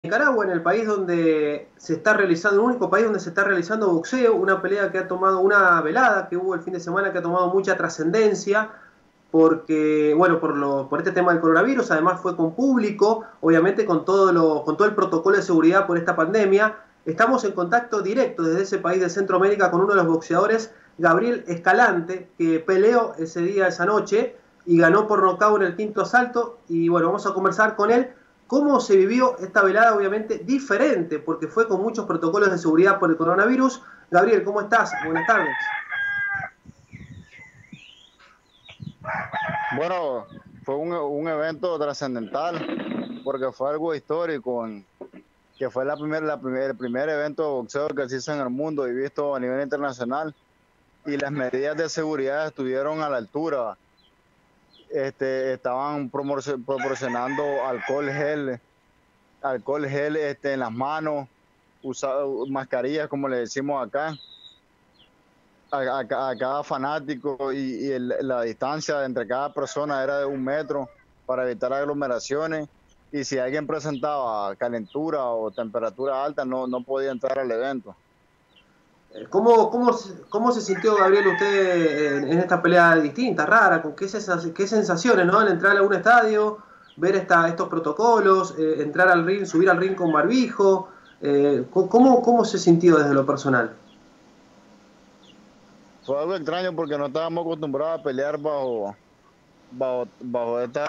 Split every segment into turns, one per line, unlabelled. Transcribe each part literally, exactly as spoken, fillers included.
Nicaragua, en el país donde se está realizando, el único país donde se está realizando boxeo, una pelea que ha tomado, una velada que hubo el fin de semana que ha tomado mucha trascendencia, porque, bueno, por, lo, por este tema del coronavirus, además fue con público, obviamente con todo, lo, con todo el protocolo de seguridad por esta pandemia. Estamos en contacto directo desde ese país de Centroamérica con uno de los boxeadores, Gabriel Escalante, que peleó ese día, esa noche, y ganó por nocaut en el quinto asalto, y bueno, vamos a conversar con él cómo se vivió esta velada, obviamente diferente, porque fue con muchos protocolos de seguridad por el coronavirus. Gabriel, ¿cómo estás? Buenas tardes.
Bueno, fue un, un evento trascendental porque fue algo histórico, en- que fue la primer, la primer- el primer evento de boxeo que se hizo en el mundo y visto a nivel internacional, y las medidas de seguridad estuvieron a la altura. Este, estaban promorcio- proporcionando alcohol gel, alcohol gel este, en las manos, usa- mascarillas como le decimos acá, a, a- a cada fanático, y, y el- la distancia entre cada persona era de un metro para evitar aglomeraciones, y si alguien presentaba calentura o temperatura alta no, no podía entrar al evento.
¿Cómo, cómo, cómo se sintió, Gabriel, usted en, en esta pelea distinta, rara? ¿Con qué, sens qué sensaciones, ¿no? Al entrar a algún estadio, ver esta, estos protocolos, eh, entrar al ring, subir al ring con barbijo. Eh, ¿cómo, ¿Cómo se sintió desde lo personal?
Fue algo extraño porque no estábamos acostumbrados a pelear bajo, bajo, bajo esta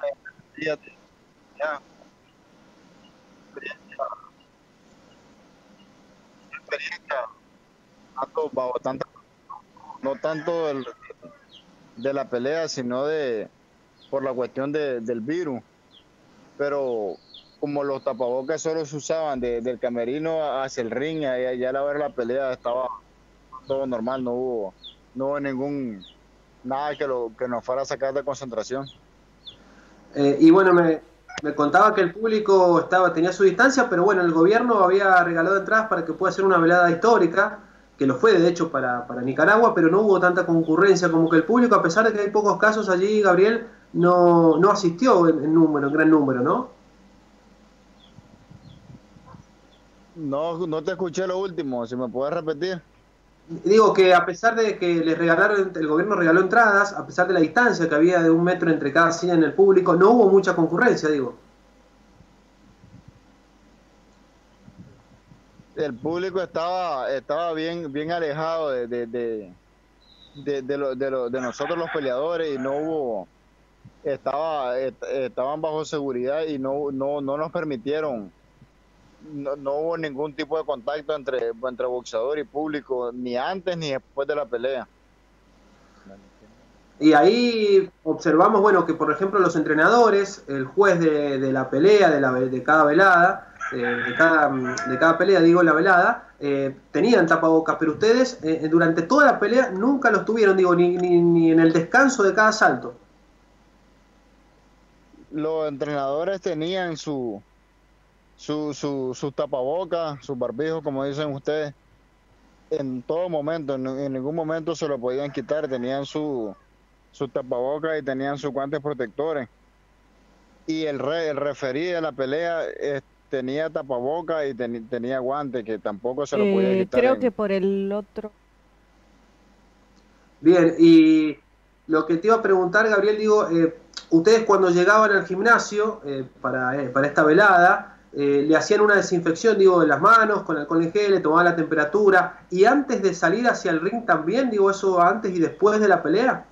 experiencia, bajo tanta, no tanto del- de la pelea, sino de por la cuestión de, del virus. Pero como los tapabocas solo se usaban de- del camerino hacia el ring, ya, ya a la hora de la pelea estaba todo normal, no hubo, no hubo ningún, nada que, lo, que nos fuera a sacar de concentración.
Eh, y bueno, me, me contaba que el público estaba, tenía su distancia, pero bueno, el gobierno había regalado entradas para que pueda ser una velada histórica, que lo fue de hecho para, para Nicaragua, pero no hubo tanta concurrencia, como que el público, a pesar de que hay pocos casos allí, Gabriel, no, no asistió en, en número, en gran número, ¿no?
No, no te escuché lo último, si me puedes repetir.
Digo que a pesar de que les regalaron, el gobierno regaló entradas, a pesar de la distancia que había de un metro entre cada silla en el público, no hubo mucha concurrencia, digo.
El público estaba, estaba bien, bien alejado de, de, de, de, de, lo- de lo- de nosotros los peleadores, y no hubo, estaba, est- estaban bajo seguridad y no, no, no nos permitieron, no, no hubo ningún tipo de contacto entre, entre boxeador y público, ni antes ni después de la pelea.
Y ahí observamos, bueno, que por ejemplo los entrenadores, el juez de, de la pelea, de, la, de cada velada, eh, de, cada, de cada pelea, digo, la velada, eh, tenían tapabocas, pero ustedes eh, durante toda la pelea nunca los tuvieron, digo, ni, ni, ni en el descanso de cada asalto.
Los entrenadores tenían su, su, su, sus tapabocas, sus barbijos, como dicen ustedes, en todo momento, en, en ningún momento se lo podían quitar, tenían su, su tapabocas y tenían sus guantes protectores. Y el, re, el referí de la pelea eh, tenía tapabocas y ten, tenía guantes que tampoco se lo podía
Eh,
quitar
creo que
en...
por el otro.
Bien, y lo que te iba a preguntar, Gabriel, digo, eh, ustedes cuando llegaban al gimnasio eh, para, eh, para esta velada, eh, le hacían una desinfección, digo, de las manos, con alcohol en gel, le tomaban la temperatura, y antes de salir hacia el ring también, digo, eso antes y después de la pelea.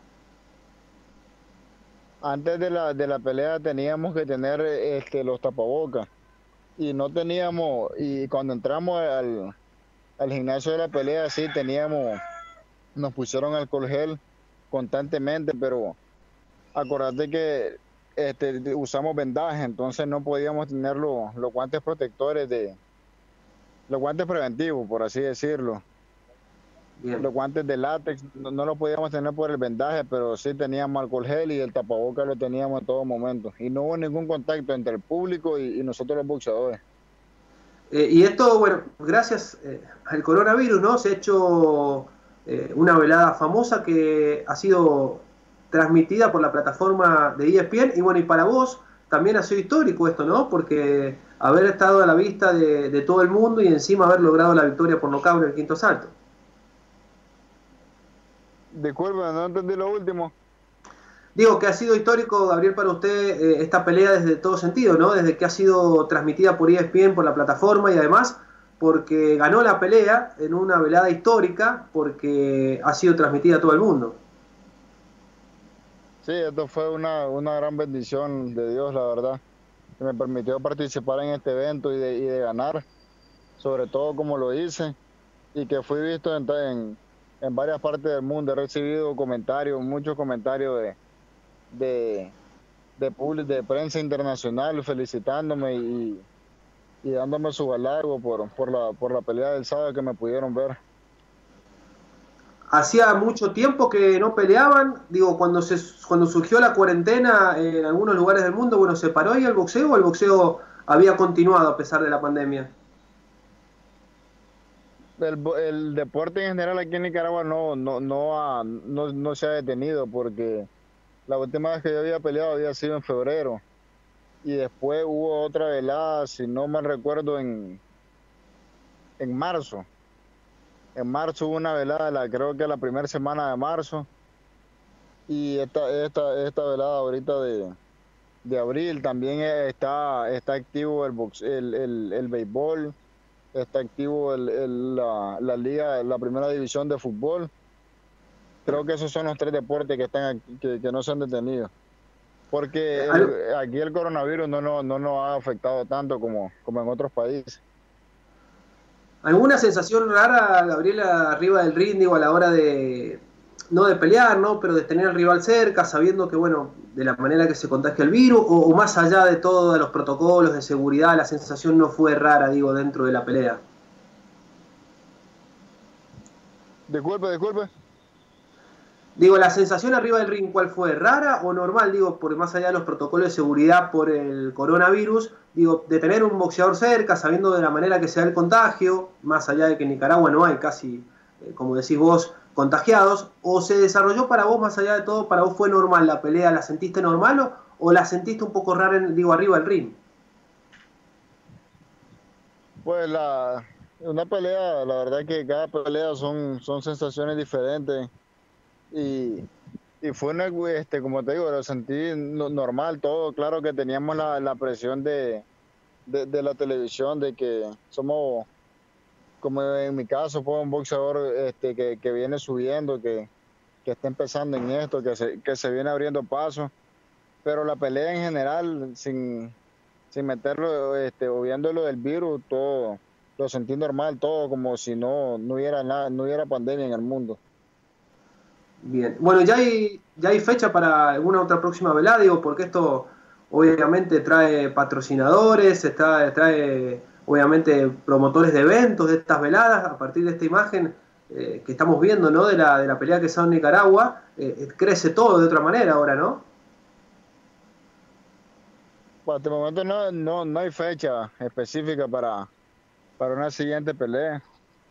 Antes de la, de la pelea teníamos que tener este, los tapabocas, y no teníamos, y cuando entramos al, al gimnasio de la pelea sí teníamos, nos pusieron alcohol gel constantemente, pero acordate que este, usamos vendaje, entonces no podíamos tener los, los guantes protectores de, los guantes preventivos, por así decirlo.
Bien.
Los guantes de látex no, no los podíamos tener por el vendaje, pero sí teníamos alcohol gel, y el tapaboca lo teníamos en todo momento. Y no hubo ningún contacto entre el público y, y nosotros los boxeadores.
Eh, y esto, bueno, gracias eh, al coronavirus, ¿no? Se ha hecho eh, una velada famosa que ha sido transmitida por la plataforma de E S P N. Y bueno, y para vos también ha sido histórico esto, ¿no? Porque haber estado a la vista de, de todo el mundo y encima haber logrado la victoria por nocaut en el quinto asalto.
Disculpe, no entendí lo último.
Digo que ha sido histórico, Gabriel, para usted eh, esta pelea desde todo sentido, ¿no? Desde que ha sido transmitida por E S P N, por la plataforma, y además porque ganó la pelea en una velada histórica, porque ha sido transmitida a todo el mundo.
Sí, esto fue una, una gran bendición de Dios, la verdad, que me permitió participar en este evento y de, y de ganar, sobre todo como lo hice, y que fui visto en, en, en varias partes del mundo. He recibido comentarios, muchos comentarios de, de, de, público, de prensa internacional felicitándome y, y dándome su halago por, por, la, por la pelea del sábado que me pudieron ver.
Hacía mucho tiempo que no peleaban, digo, cuando se cuando surgió la cuarentena en algunos lugares del mundo, bueno, ¿se paró ahí el boxeo o el boxeo había continuado a pesar de la pandemia?
El, el deporte en general aquí en Nicaragua no, no, no, ha, no, no se ha detenido, porque la última vez que yo había peleado había sido en febrero, y después hubo otra velada, si no mal recuerdo, en, en marzo. En marzo hubo una velada, la, creo que la primera semana de marzo, y esta, esta, esta velada ahorita de, de abril también está, está activo el, box, el, el, el béisbol, está activo el, el, la, la liga, la primera división de fútbol. Creo que esos son los tres deportes que están aquí, que, que no se han detenido, porque el, aquí el coronavirus no, no, no nos ha afectado tanto como, como en otros países.
¿Alguna sensación rara, Gabriela, arriba del ring, digo, a la hora de, no de pelear, ¿no? Pero de tener al rival cerca, sabiendo que, bueno, de la manera que se contagia el virus, o, o más allá de todos los protocolos de seguridad, la sensación no fue rara, digo, dentro de la pelea?
Disculpe, disculpe.
Digo, la sensación arriba del ring, ¿cuál fue? ¿Rara o normal? Digo, por más allá de los protocolos de seguridad por el coronavirus, digo, de tener un boxeador cerca, sabiendo de la manera que se da el contagio, más allá de que en Nicaragua no hay casi, eh, como decís vos, contagiados, o se desarrolló para vos, más allá de todo, para vos fue normal la pelea, ¿la sentiste normal o, o la sentiste un poco rara, en, digo, arriba del ring?
Pues la, una pelea, la verdad que cada pelea son, son sensaciones diferentes. Y, y fue una, este, como te digo, lo sentí normal todo. Claro que teníamos la, la presión de, de, de la televisión, de que somos, como en mi caso, fue un boxeador este, que, que viene subiendo, que, que está empezando en esto, que se, que se viene abriendo paso. Pero la pelea en general, sin, sin meterlo, este, obviando lo del virus, todo lo sentí normal, todo como si no, no hubiera nada, no hubiera pandemia en el mundo.
Bien, bueno, ya hay, ya hay fecha para alguna otra próxima velada, digo, porque esto obviamente trae patrocinadores, trae, trae obviamente promotores de eventos de estas veladas. A partir de esta imagen eh, que estamos viendo, ¿no? De la, de la pelea que se da en Nicaragua, eh, crece todo de otra manera ahora, ¿no?
Por este momento no, no, no hay fecha específica para, para una siguiente pelea.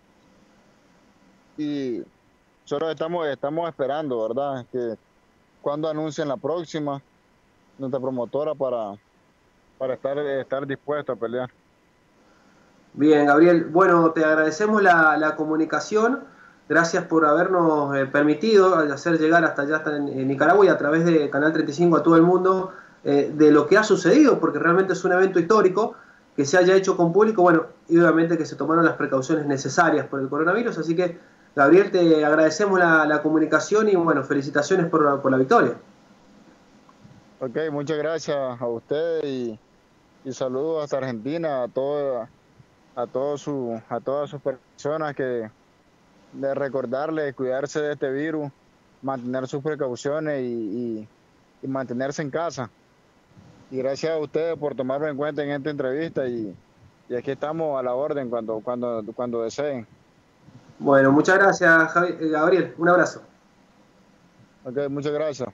Y solo estamos, estamos esperando, ¿verdad? Que cuando anuncien la próxima, nuestra promotora, para, para estar, estar dispuesto a pelear.
Bien, Gabriel. Bueno, te agradecemos la, la comunicación. Gracias por habernos eh, permitido hacer llegar hasta allá, hasta en, en Nicaragua, y a través de Canal treinta y cinco a todo el mundo eh, de lo que ha sucedido, porque realmente es un evento histórico que se haya hecho con público, bueno, y obviamente que se tomaron las precauciones necesarias por el coronavirus. Así que, Gabriel, te agradecemos la, la comunicación y, bueno, felicitaciones por, por la victoria.
Ok, muchas gracias a ustedes y, y saludos hasta Argentina, a todo, a, todo su, a todas sus personas, que de recordarles cuidarse de este virus, mantener sus precauciones y, y, y mantenerse en casa. Y gracias a ustedes por tomarme en cuenta en esta entrevista, y, y aquí estamos a la orden cuando, cuando, cuando deseen.
Bueno, muchas gracias, Javi, Gabriel. Un abrazo.
Ok, muchas gracias.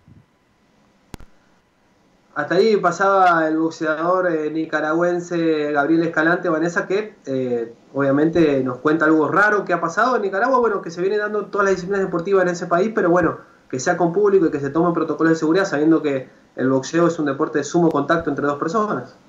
Hasta ahí pasaba el boxeador eh, nicaragüense Gabriel Escalante, Vanessa, que eh, obviamente nos cuenta algo raro que ha pasado en Nicaragua, bueno, que se viene dando todas las disciplinas deportivas en ese país, pero bueno, que sea con público y que se tomen protocolos de seguridad, sabiendo que el boxeo es un deporte de sumo contacto entre dos personas.